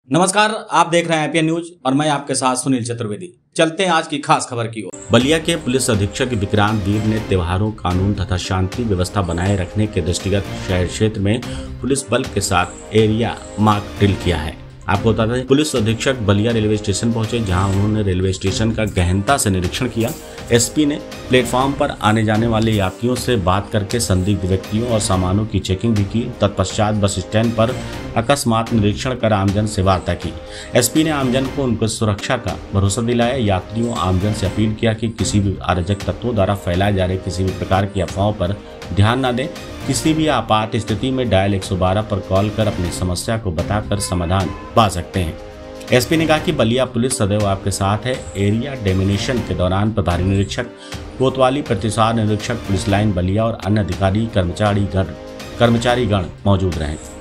नमस्कार, आप देख रहे हैं एपीएन न्यूज और मैं आपके साथ सुनील चतुर्वेदी। चलते हैं आज की खास खबर की ओर। बलिया के पुलिस अधीक्षक विक्रांत वीर ने त्योहारों, कानून तथा शांति व्यवस्था बनाए रखने के दृष्टिगत शहर क्षेत्र में पुलिस बल के साथ एरिया मार्क ड्रिल किया है। आपको बता दें, पुलिस अधीक्षक बलिया रेलवे स्टेशन पहुंचे, जहां उन्होंने रेलवे स्टेशन का गहनता से निरीक्षण किया। एसपी ने प्लेटफॉर्म पर आने जाने वाले यात्रियों से बात करके संदिग्ध व्यक्तियों और सामानों की चेकिंग भी की। तत्पश्चात बस स्टैंड पर अकस्मात निरीक्षण कर आमजन से वार्ता की। एसपी ने आमजन को उनकी सुरक्षा का भरोसा दिलाया। यात्रियों आमजन से अपील किया कि किसी भी अराजक तत्वों द्वारा फैलाए जा रहे किसी भी प्रकार की अफवाहों पर ध्यान न दें। किसी भी आपात स्थिति में डायल 112 पर कॉल कर अपनी समस्या को बताकर समाधान पा सकते हैं। एसपी ने कहा कि बलिया पुलिस सदैव आपके साथ है। एरिया डेमिनेशन के दौरान प्रभारी निरीक्षक, कोतवाली, प्रतिसार निरीक्षक, पुलिस लाइन बलिया और अन्य अधिकारी कर्मचारीगण मौजूद रहे।